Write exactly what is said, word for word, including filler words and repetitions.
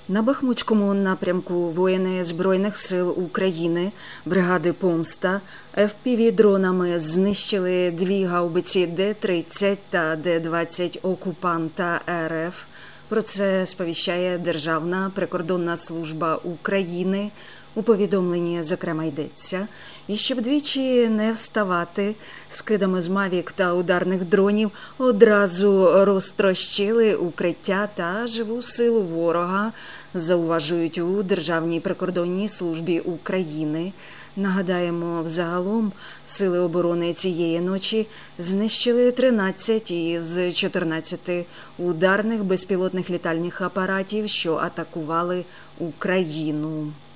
На Бахмутському напрямку воїни Збройних сил України, бригади «Помста» еф пі ві-дронами знищили дві гаубиці де тридцять та де двадцять окупанта ер еф. Про це сповіщає Державна прикордонна служба України. У повідомленні, зокрема, йдеться, і щоб двічі не вставати, скидами з «Мавік» та ударних дронів одразу розтрощили укриття та живу силу ворога, зауважують у Державній прикордонній службі України. Нагадаємо, взагалом Сили оборони цієї ночі знищили тринадцять із чотирнадцяти ударних безпілотних літальних апаратів, що атакували Україну.